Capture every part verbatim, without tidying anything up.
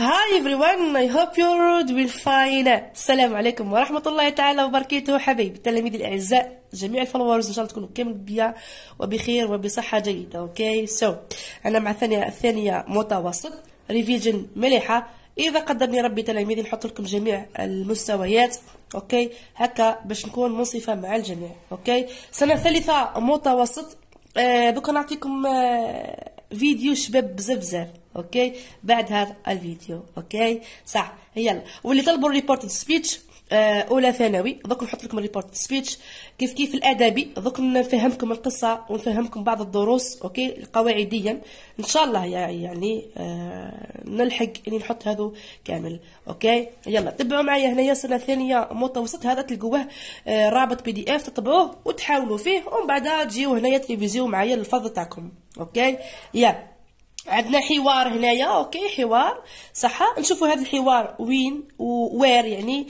Hi everyone, I hope you're doing fine. السلام عليكم ورحمة الله تعالى وبركاته حبايبي التلاميذ الأعزاء جميع الفولورز، إن شاء الله تكونوا كامل بيا وبخير وبصحة جيدة. أوكي سو أنا مع الثانية الثانية متوسط ريفيجن مليحة، إذا قدرني ربي تلاميذي نحط لكم جميع المستويات. أوكي هكا باش نكون منصفة مع الجميع. أوكي سنة ثالثة متوسط. آه دوكا نعطيكم آه فيديو شباب بزاف بزاف. اوكي بعد هذا الفيديو. اوكي صح يلا، واللي طلبوا الريبورت سبيتش آه اولى ثانوي دوك نحط لكم الريبورت سبيتش كيف كيف الادبي، دوك نفهمكم القصه ونفهمكم بعض الدروس. اوكي قواعديا ان شاء الله يعني آه نلحق اني نحط هذو كامل. اوكي يلا تبعوا معايا هنايا سنه ثانيه متوسط، هذا تلقوه آه رابط بي دي اف تطبعوه وتحاولوا فيه، ومن بعدها تجيو هنايا تريفيزيو معايا الفضل تاعكم. اوكي يلا عندنا حوار هنايا. اوكي حوار صح، نشوفوا هذا الحوار وين ووير يعني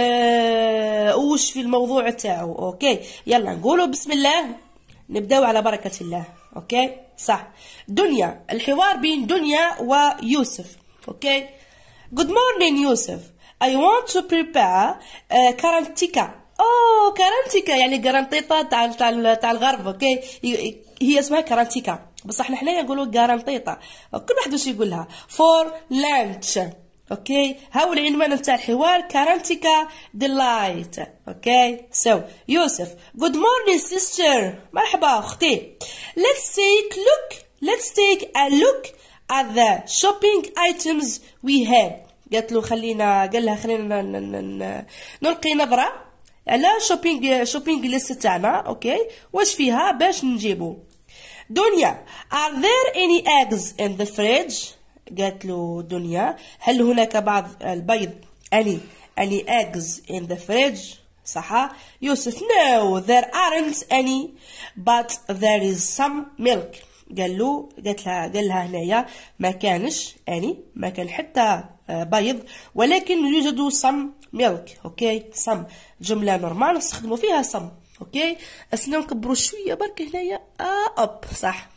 آه وش في الموضوع تاعو. اوكي يلا نقولوا بسم الله، نبداو على بركة الله. اوكي صح دنيا، الحوار بين دنيا ويوسف. اوكي good morning يوسف، I want to prepare uh, كارانتيكا. اوه كارانتيكا يعني قرنطيطة تاع تاع تاع الغرب. اوكي هي اسمها كارانتيكا بصح حنايا نقولوا غارانطيطه، كل واحد واش يقولها فور لانش. اوكي هاو العنوان نتاع الحوار كارانتيكا ديلايت. اوكي سو يوسف good morning sister، مرحبا اختي. let's take look let's take a look at the shopping items we have. قالت له خلينا قال لها خلينا نلقي نظره على شوبينغ شوبينغ ليست تاعنا. اوكي واش فيها باش نجيبو. دنيا are there any eggs in the fridge؟ قالت له دنيا هل هناك بعض البيض any any eggs in the fridge؟ صح. يوسف no there aren't any but there is some milk. قال له قالت لها قال لها هنايا ما كانش any ما كان حتى بيض ولكن يوجد some milk. اوكي some جملة نورمال نستخدموا فيها some. اوكي اسنا نكبروا شويه برك هنايا اه اب صح.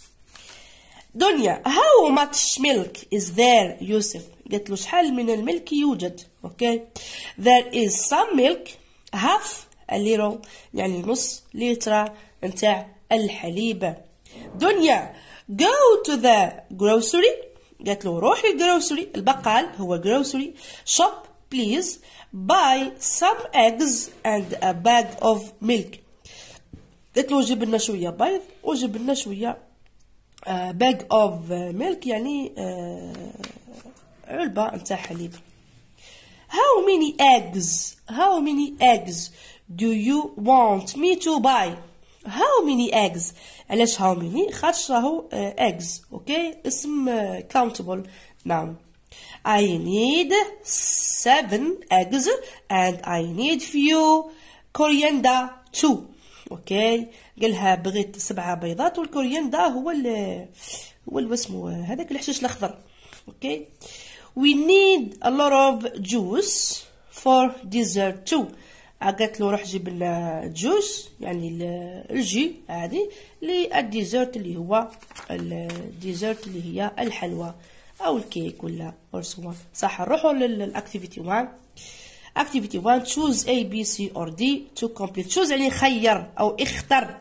دنيا how much milk is there؟ يوسف قالت له شحال من الملك يوجد. اوكي there is some milk half a little يعني نص لتر نتاع الحليب. دنيا go to the grocery، قالت له روح للجروسري البقال هو grocery shop please buy some eggs and a bag of milk. قلت له جيب لنا شويه بيض وجيب لنا شويه uh, bag of milk يعني uh, علبه نتاع حليب. how many eggs how many eggs do you want me to buy؟ how many eggs علاش how many خاطش راهو uh, eggs. اوكي اسم uh, countable noun. I need seven eggs and I need few coriander too. اوكي قالها بغيت سبعة بيضات والكورياندا هو ال هو اللي اسمه هذاك الحشيش الاخضر. اوكي we need a lot of juice for dessert too. قالت له روح جيب لنا جوس يعني الجي عادي للديزرت اللي هو الديزرت اللي هي الحلوى او الكيك ولا ورسوان. صح نروحوا للاكتيفيتي واحد. اكتيفيتي واحد choose A B C or D to complete. choose يعني خير او اختر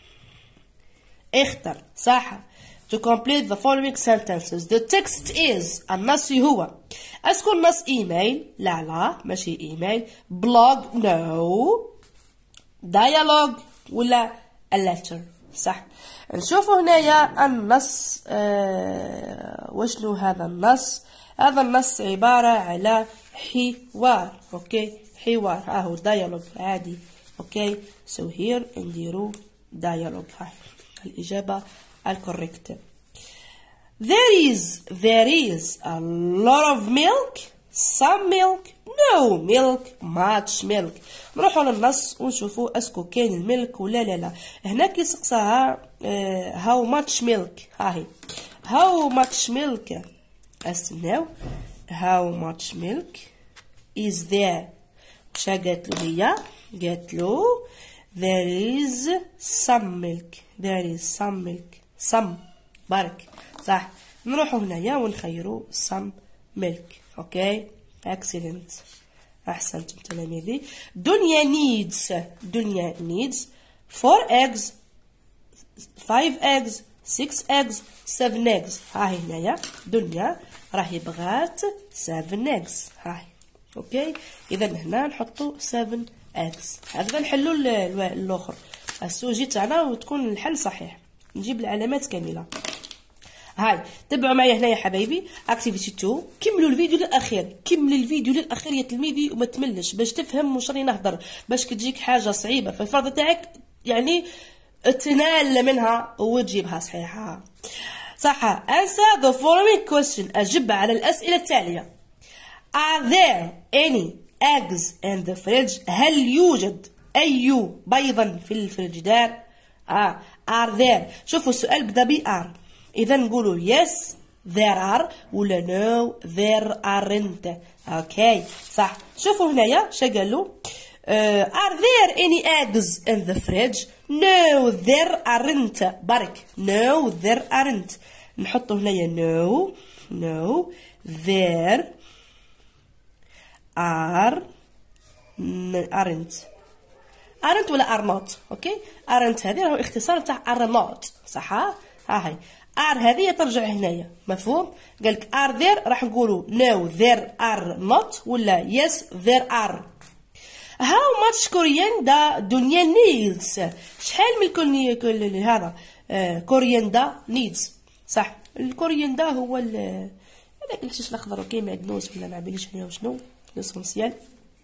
اختر صح. to complete the following sentences the text is النص هو اسكو النص ايميل لا لا ماشي ايميل blog no dialogue ولا a letter صح. نشوفوا هنايا النص آه وشنو هذا النص. هذا النص عبارة على حوار. اوكي حوار اهو dialogue عادي. اوكي so here نديرو dialogue. هاي الإجابة الكوريكت. there is there is a lot of milk some milk no milk much milk. نروحوا للنص ونشوفوا اسكو كاين الملك ولا لا لا. هنا كي سقساها uh, how much milk هاهي how much milk استناو how much milk is there. وش قالت له هي قالت له there is some milk there is some milk some برك صح. نروحوا هنايا ونخيروا some milk. Okay, excellent. أحسنتم تلاميذي. دنيا needs دنيا needs four eggs, five eggs, six eggs, seven eggs. هاي هنايا دنيا راهي بغات seven eggs. هاي اوكي. اذا هنا نحطو seven eggs. هكذا نحلو الاخر السوجي تاعنا وتكون الحل صحيح. نجيب العلامات كامله. هاي تبعوا معايا هنا يا حبايبي اكتيفيتي اثنين. كملوا الفيديو للاخير، كمل الفيديو للاخير يا تلميذي وما تملش باش تفهم واش راني نهضر، باش كتجيك حاجه صعيبه في الفرض تاعك يعني تنال منها وتجيبها صحيحه. صح. answer the following question. اجب على الاسئله التاليه. are there any eggs in the fridge؟ هل يوجد اي بيضا في الفريجدار؟ اه are there. شوفوا السؤال بدا ب are، اذا نقولوا yes there are ولا no there aren't. اوكي صح. شوفوا هنايا شا قالوا uh, are there any eggs in the fridge؟ no there aren't. برك no there aren't. نحطوا هنايا no no there are aren't aren't ولا are not. اوكي aren't هذه راهو اختصار تاع are not. صح. ها هاي are هذه ترجع هنايا. مفهوم؟ قالك are there راح نقولوا no there are not ولا yes there are. how much coriander دنيا needs؟ شحال من كل هذا كورياندا needs. صح. الكورياندا هو هذاك الشيش الاخضر. اوكي معدنوس ولا ما عباليش عليه شنو ليسونسيال.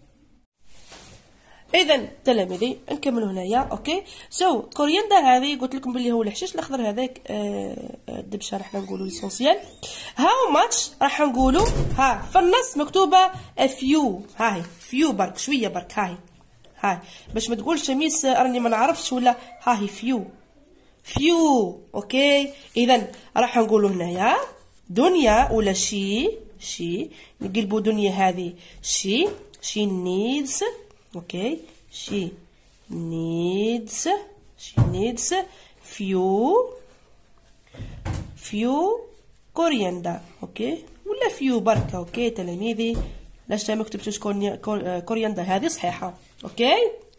اذا تلاميذي نكملوا هنايا. اوكي سو so, كورياندا هذه قلت لكم باللي هو الحشيش الاخضر هذاك الدبشه راح نقولوا ليسونسيال. هاو ماتش راح نقولوا ها في النص مكتوبه فيو. هاي فيو برك شويه برك. هاي هاي باش ما تقولش ميس راني ما نعرفش ولا هاي فيو فيو. اوكي اذا راح نقولوا هنايا دنيا ولا شي شي نقلبوا دنيا هذه شي شي needs. اوكي she needs she needs few few coriander. اوكي ولا few بركه. اوكي تلاميذي لاش ما كتبتوش كورياندا هذه صحيحه. اوكي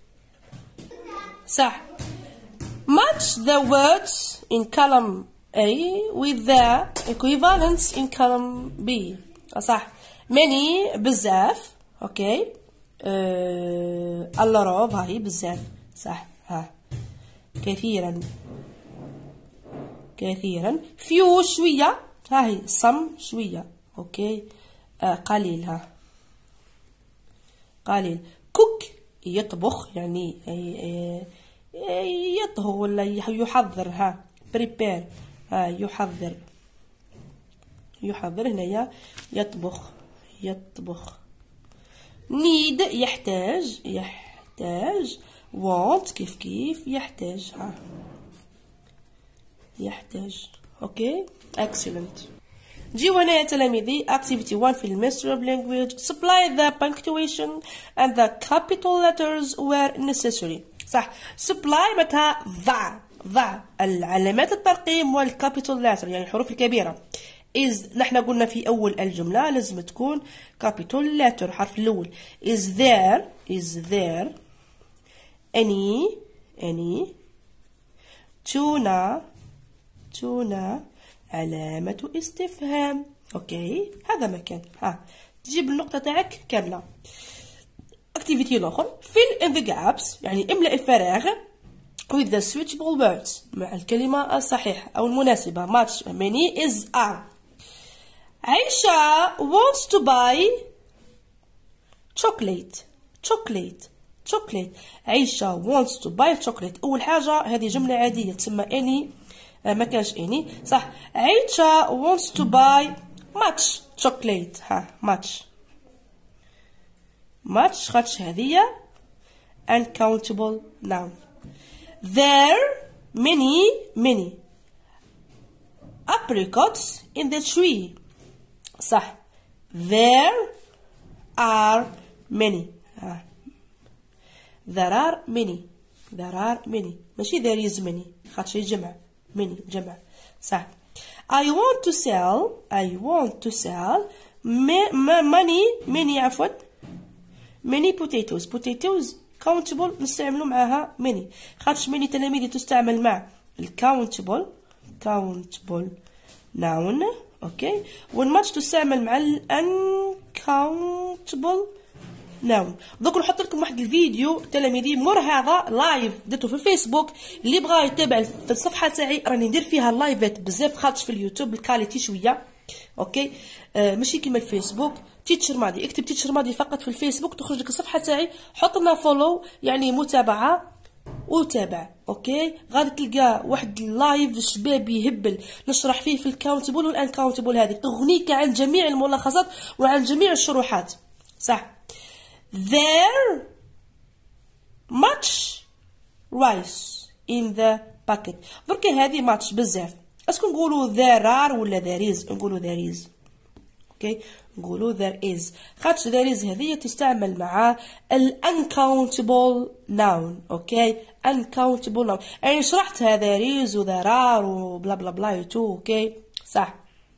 صح. match the words in column A with the equivalents in column B. صح. many بزاف. اوكي أه... اللروف هاي بزاف. صح. ها كثيرا كثيرا. فيو شويه. هاي صم شويه. اوكي أه قليل. ها قليل. كوك يطبخ يعني يطهو ولا يحضر. ها بريبير. ها يحضر يحضر هنايا يطبخ يطبخ. need يحتاج يحتاج. want كيف كيف يحتاج. ها يحتاج. اوكي excellent. جيو هنا يا تلاميذي activity one في الماستر of language. supply the punctuation and the capital letters where necessary. صح. supply متى ضع ضع العلامات الترقيم والكابيتال letter يعني الحروف الكبيرة. is نحن قلنا في أول الجملة لازم تكون capital letter حرف الأول. is there is there any any tuna tuna علامة استفهام. أوكي هذا مكان. ها تجيب النقطة تاعك كاملة. activity الآخر fill in the gaps يعني املأ الفراغ with the suitable words مع الكلمة الصحيحة أو المناسبة. much many is are. عائشة wants to buy chocolate chocolate chocolate. عائشة wants to buy chocolate. أول حاجة هذه جملة عادية تسمى any ما كانش any. صح. عائشة wants to buy much chocolate. ها much much خاطش هذه uncountable noun. there many many apricots in the tree. صح. there are many. ها. there are many there are many ماشي there is many خاطش جمع many جمع. صح. I want to sell I want to sell many many عفوا many potatoes potatoes countable نستعملو معاها many خاطش many تلاميذي تستعمل مع الكاونتبل countable noun اوكي والماتش تستعمل مع uncountable noun. دوك نحط لكم واحد الفيديو تلاميذي مور هذا لايف درتو في الفيسبوك، اللي بغا يتابع في الصفحه تاعي راني ندير فيها اللايفات بزاف خاطش في اليوتيوب الكاليتي شويه اوكي آه ماشي كيما الفيسبوك. تيتشر ماضي اكتب تيتشر ماضي فقط في الفيسبوك تخرج لك الصفحه تاعي، حط لنا فولو يعني متابعه وتابع اوكي. غادي تلقى واحد اللايف شبابي يهبل نشرح فيه في الكاونتبل والانكاونتبل، هذه تغنيك عن جميع الملخصات وعن جميع الشروحات صح. There much rice in the bucket. درك هذه much بزاف، اسكو نقولوا there are ولا there is؟ نقولوا there is اوكي نقولوا there is خاطش there is هذه تستعمل مع ال uncountable noun اوكي uncountable noun يعني شرحتها there is و there are وبلا بلا بلا يتو اوكي صح.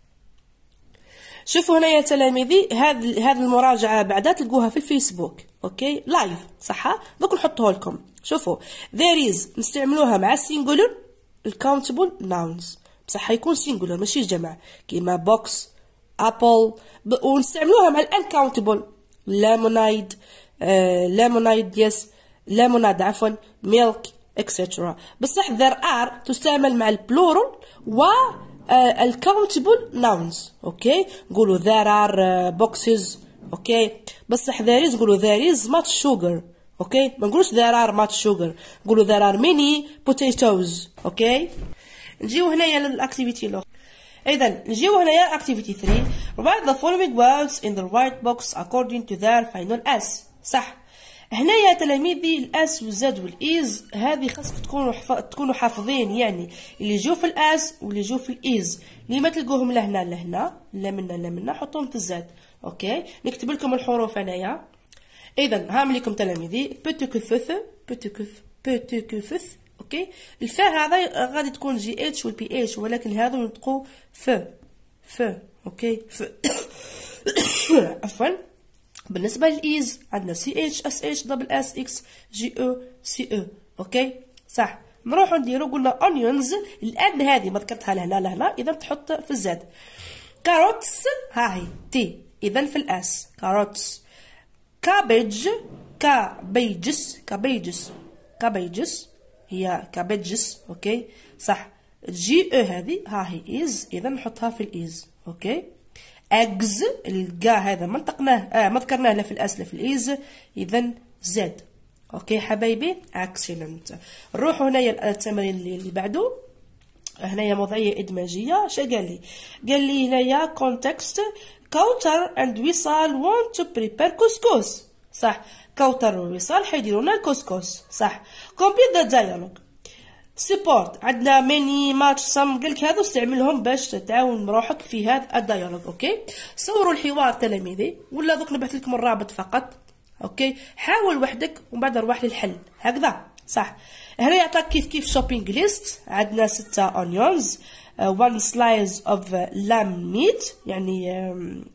شوفوا هنا يا تلاميذي هذه هذه المراجعه بعدا تلقوها في الفيسبوك اوكي لايف صح. دوك نحطوها لكم. شوفوا there is نستعملوها مع singular الكاونتبل nouns بصح يكون singular ماشي جمع كيما box apple، ونستعملوها مع الانكاونتبل lemonade lemonade يس lemonade عفوا milk اكسترا. بصح there are تستعمل مع البلورال و الكاونتبل ناونز اوكي نقولوا there are boxes اوكي. بصح there is نقولوا there is much sugar اوكي ما نقولوش there are much sugar نقولوا there are many potatoes اوكي. نجيو هنايا للاكتيفيتي الاخرى. اذا نجيو هنايا activity three write the following words in the right box according to their final s صح. هنا يا تلاميذي الاس والزاد والايز هذه خاصك تكونوا حف... تكونوا حافظين، يعني اللي يجوا في الاس واللي يجوا في الايز اللي ما تلقوهم لهنا لهنا لا منا لا منا حطوهم في الزاد اوكي. نكتب لكم الحروف هنايا. اذا هام لكم تلاميذي بوتوكوفث بوتوكوف بوتوكوفث اوكي. الفاء هذا غادي تكون جي اتش والبي اتش ولكن هذا ينطقوا ف ف اوكي ف عفوا. بالنسبه للايز عندنا سي اتش اس اتش دبل اس اكس جي او سي او اوكي صح. نروحو نديرو قلنا اونيونز الان هذه ما ذكرتها لهنا لهنا اذا تحط في الزاد. كاروتس ها هي تي اذا في الاس كاروتس. كابيج كابيجس كابيجس كابيجس هي كابيجس اوكي صح. جي او هذه ها هي از اذا نحطها في الايز اوكي. اجز الجا هذا ما نطقناه اه ما ذكرناه لا في الاس لا في الايز اذا زاد اوكي حبايبي اكسلنت. نروحوا هنايا التمرين اللي بعده. هنايا وضعيه ادماجيه. شا قال لي؟ قال لي هنايا كونتكست كوثر اند وصال want to prepare couscous صح. كوثر ووصال حيديروا لنا الكسكس صح. complete the dialogue. سبورت عندنا ماني ماتش سم قالك هذا استعملهم باش تعاون روحك في هذا الديالوج اوكي. صوروا الحوار تلاميذي ولا دوك نبعث لكم الرابط فقط اوكي. حاول وحدك ومن بعد روح للحل هكذا صح. هنا يعطيك كيف كيف شوبينج ليست. عندنا ستة اونيونز one slice of lamb meat يعني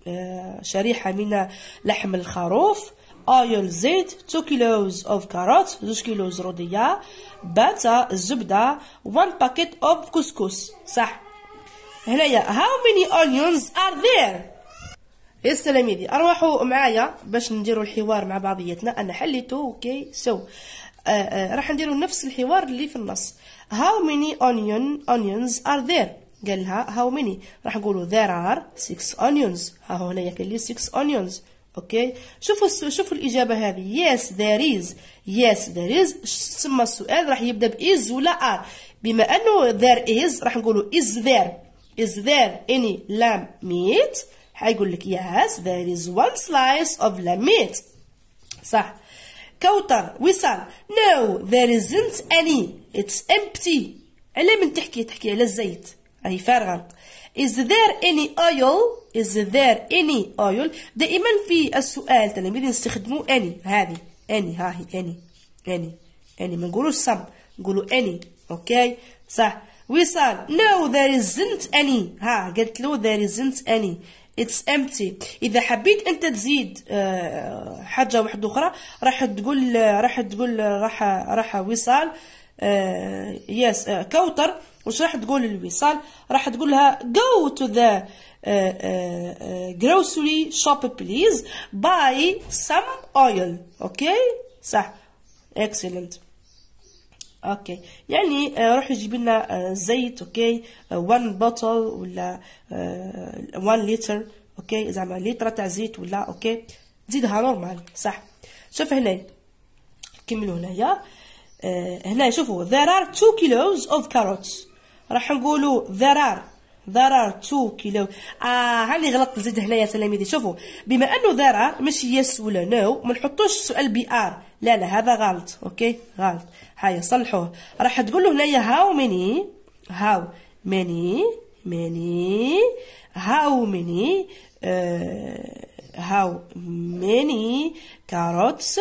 شريحة من لحم الخروف. oil زيت two kilos of carrots زوج كيلوز رودية. باتا الزبدة one packet of couscous صح. هنايا how many onions are there؟ يا تلاميذي اروحوا معايا باش نديروا الحوار مع بعضياتنا. انا حليته اوكي سو آه آه راح نديروا نفس الحوار اللي في النص. how many onion onions are there؟ قال لها how many راح نقولوا there are six onions. ها هو هنايا قال لي six onions اوكي. شوفوا شوفوا الاجابه هذه yes there is yes there is. ثم السؤال راح يبدا باز ولا are. بما انه there is راح نقولوا is there is there any lamb meat. حيقول لك yes there is one slice of lamb meat صح. كوثر وصال no there isn't any it's empty. على من تحكي تحكي على الزيت هي فارغه. is there any oil is there any oil. دائما في السؤال تلاميذ نستخدموا any هذه any ها هي any any any ما نقولوش some نقولوا any اوكي صح. وصال no there isn't any. ها قلت له there isn't any it's empty. إذا حبيت أنت تزيد حاجة واحدة أخرى راح تقول راح تقول راح راح وصال يس كوثر. وش راح تقول الوصال؟ راح تقول لها go to the grocery shop please buy some oil. أوكي صح excellent. اوكي يعني روح يجيب لنا زيت. اوكي one bottle ولا one liter. اوكي زعما لتر تاع زيت ولا اوكي زيدها نورمال صح. شوف هنا كملوا هنايا. هنا شوفوا there are two kilos of carrots. راح نقولوا there are there are two kilo. اه هاني غلطت نزيد هنايا يا تلاميذي. شوفوا بما انه there are ماشي yes ولا no ما نحطوش السؤال بي ار. لا لا هذا غلط. اوكي غلط. هيا صلحوه. راح تقولوا هنايا how many how many many how many uh, how many carrots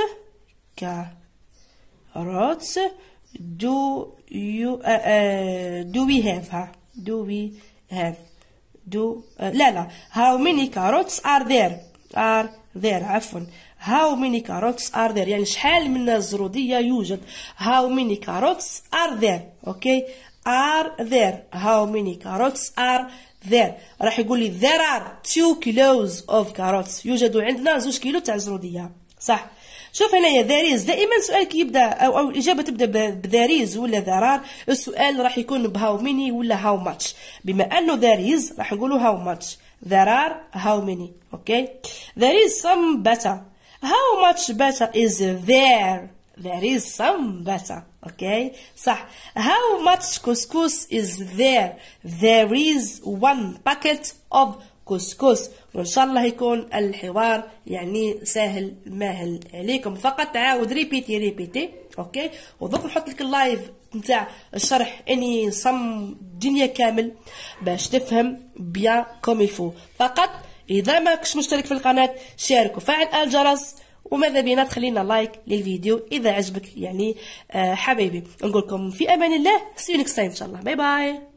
carrots do you uh, uh, do we have ها do we have do uh, لا لا how many carrots are there are there عفوا how many carrots are there يعني شحال من الزرودية يوجد. how many carrots are there. okay are there how many carrots are there. راح يقول لي there are two kilos of carrots يوجد عندنا زوج كيلو تاع زرودية صح. شوف هنايا there is دائما سؤال كي يبدا او او الاجابه تبدا ب there is ولا there are السؤال راح يكون ب how many ولا how much. بما انه there is راح نقولوا how much there are how many. okay there is some butter. how much butter is there. there is some butter. okay صح. how much couscous is there. there is one packet of كسكس. وان شاء الله يكون الحوار يعني سهل ماهل عليكم. فقط تعاود ريبيتي ريبيتي. اوكي ودوك نحط لك اللايف نتاع الشرح اني صم الدنيا كامل باش تفهم بيان كوم يفو. فقط اذا ما كنتش مشترك في القناه شارك وفعل الجرس وماذا بينا تخلينا لايك للفيديو اذا عجبك يعني. آه حبايبي نقولكم في امان الله. see you next time ان شاء الله. باي باي.